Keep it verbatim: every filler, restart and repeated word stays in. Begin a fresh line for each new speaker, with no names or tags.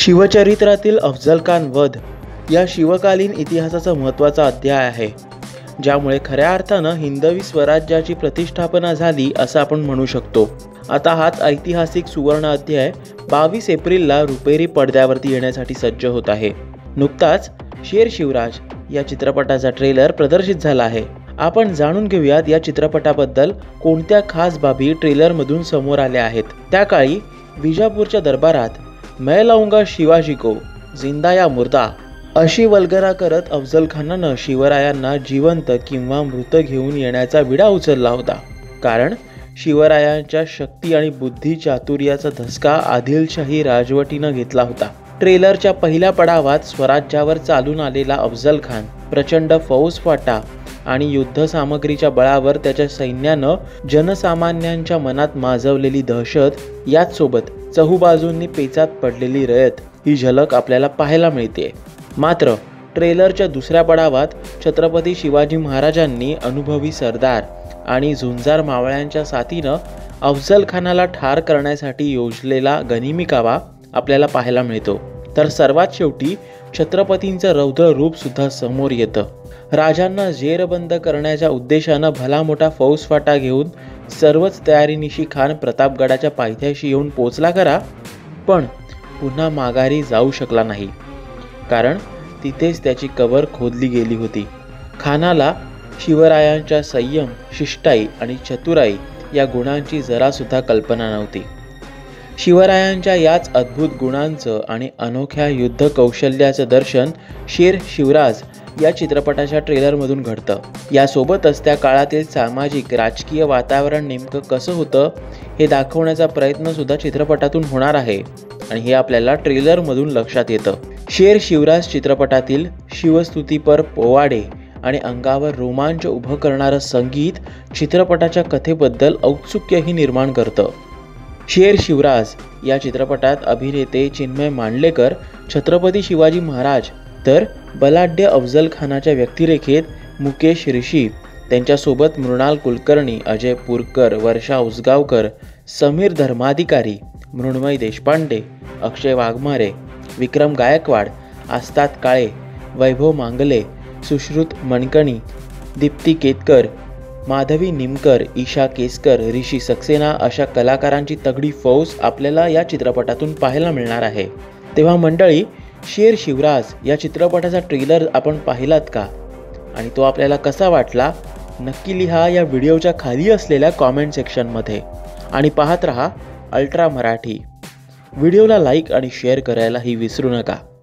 शिवचरित्रातील अफझल खान वध या शिवकालीन इतिहासाचा महत्त्वाचा अध्याय आहे, ज्यामुळे खऱ्या अर्थानं हिंदवी स्वराज्याची प्रतिष्ठापना झाली असं आपण म्हणू शकतो। आता हाच ऐतिहासिक सुवर्ण अध्याय बावीस एप्रिलला रुपेरी पडद्यावरती येण्यासाठी सज्ज होत आहे। नुकताच शेर शिवराज या चित्रपटाचा ट्रेलर प्रदर्शित झाला आहे। आपण जाणून घेऊयात या चित्रपटाबद्दल कोणत्या खास बाबी ट्रेलरमधून समोर आल्या आहेत। त्या काळी विजापूरच्या दरबारात मैं लाऊंगा शिवाजी को जिंदा या मुर्दा अशी वल्गना करत अफझल खानानं शिवरायांना जिवंत किंवा मृत घेऊन येण्याचा विडा उचलला होता। कारण शिवरायांच्या शक्ती आणि बुद्धी चातुर्याचा धसका आदिलशाही राजवटीनं घेतला होता। ट्रेलरच्या पहिल्या पडावात स्वराज्यावर चालून आलेला अफझल खान प्रचंड फौजफाटा आणि युद्ध सामग्रीच्या बळावर त्याच्या सैन्यानं जनसामान्यांच्या मनात माजवलेली दहशत, याच सोबत चहूबाजूंनी पेचात पडलेली रयत ही झलक आपल्याला पाहायला मिळते। मात्र ट्रेलरच्या दुसऱ्या पडावात छत्रपती शिवाजी महाराजांनी अनुभवी सरदार आणि झुंजार मावळ्यांच्या साथीनं अफझल खानाला ठार करण्यासाठी योजलेला गनिमी कावा आपल्याला पाहायला मिळतो। तर सर्वात शेवटी छत्रपतींचं रौद्र रूप सुद्धा समोर येतं। राजांना जेरबंद करण्याच्या उद्देशानं भला मोठा फौजफाटा घेऊन सर्वच तयारीनिशी खान प्रतापगडाच्या पायथ्याशी येऊन पोचला खरा, पण पुन्हा माघारी जाऊ शकला नाही, कारण तिथेच त्याची कबर खोदली गेली होती। खानाला शिवरायांच्या संयम, शिष्टाई आणि चतुराई या गुणांची जरासुद्धा कल्पना नव्हती। शिवरायांच्या याच अद्भुत गुणांचं आणि अनोख्या युद्ध कौशल्याचं दर्शन शेर शिवराज या चित्रपटाच्या ट्रेलरमधून घडतं। यासोबतच त्या काळातील सामाजिक राजकीय वातावरण नेमकं कसं होतं हे दाखवण्याचा प्रयत्न सुद्धा चित्रपटातून होणार आहे, आणि हे आपल्याला ट्रेलरमधून लक्षात येतं। शेर शिवराज चित्रपटातील शिवस्तुतीपर पोवाडे आणि अंगावर रोमांच उभं करणारं संगीत चित्रपटाच्या कथेबद्दल औत्सुक्यही निर्माण करतं। शेर शिवराज या चित्रपटात अभिनेते चिन्मय मांडलेकर छत्रपती शिवाजी महाराज, तर बलाढ्य अफझल खानाच्या व्यक्तिरेखेत मुकेश ऋषी, त्यांच्यासोबत मृणाल कुलकर्णी, अजय पुरकर, वर्षा उसगावकर, समीर धर्माधिकारी, मृण्मयी देशपांडे, अक्षय वाघमारे, विक्रम गायकवाड, आस्ताद काळे, वैभव मांगले, सुश्रुत मणकणी, दीप्ती केतकर, माधवी निमकर, ईशा केसकर, ऋषी सक्सेना अशा कलाकारांची तगडी फौज आपल्याला या चित्रपटातून पाहायला मिळणार आहे। तेव्हा मंडळी, शेर शिवराज या चित्रपटाचा ट्रेलर आपण पाहिलात का, आणि तो आपल्याला कसा वाटला नक्की लिहा या व्हिडिओच्या खाली असलेल्या कॉमेंट सेक्शनमध्ये, आणि पाहत रहा अल्ट्रा मराठी। व्हिडिओला लाईक आणि शेअर करायलाही विसरू नका।